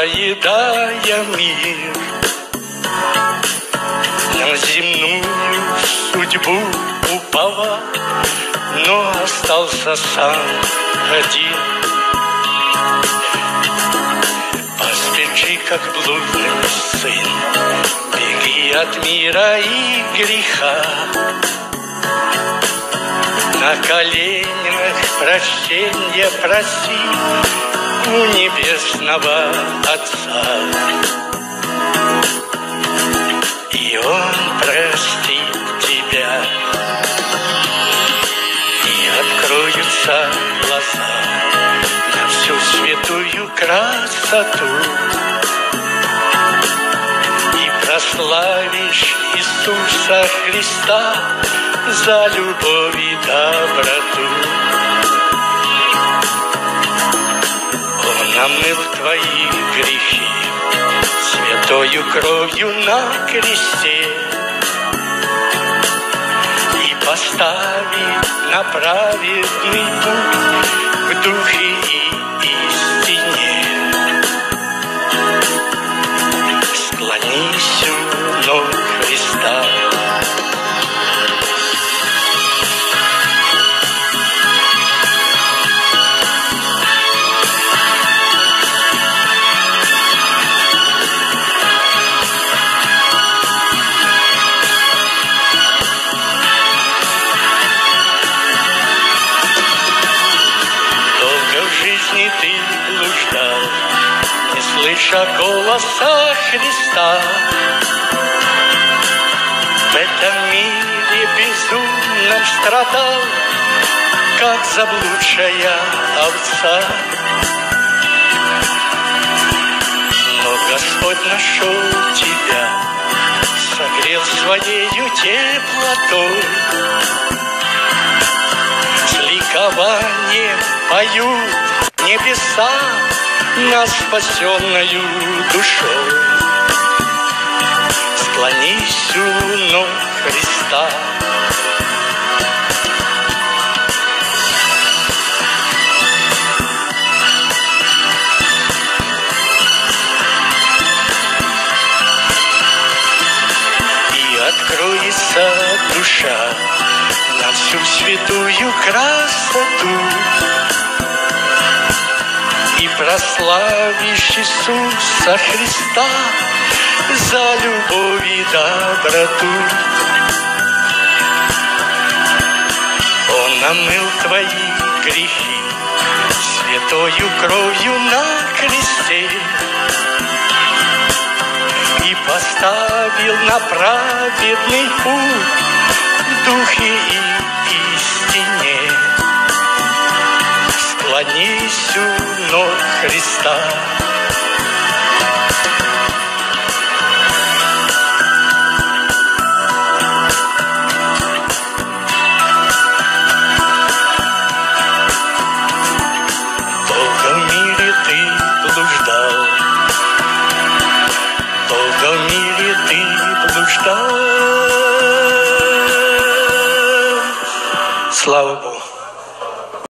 заедая мир, на земную судьбу упала, но остался сам один. Поспеши, как блудный сын, беги от мира и греха, на коленях прощенья проси у небесного Отца. И Он простит тебя, и откроются глаза на всю святую красоту, и прославишь Иисуса Христа за любовь и доброту. Он омыл твои грехи святою кровью на кресте и поставит на праведный путь в духе и истине. Склонись у ног Христа. Ты блуждал, не слыша голоса Христа. В этом мире безумном страдал, как заблудшая овца. Но Господь нашел тебя, согрел своею теплотой. С ликованием поют небеса над спасенною душой. Склонись у ног Христа. И откроется душа на всю святую красоту, и прославишь Иисуса Христа за любовь и доброту. Он омыл твои грехи святою кровью на кресте и поставил на праведный путь в духе и истине. Склонись у ног Христа. Долго в мире ты блуждал, долго в мире ты блуждал. Слава Богу.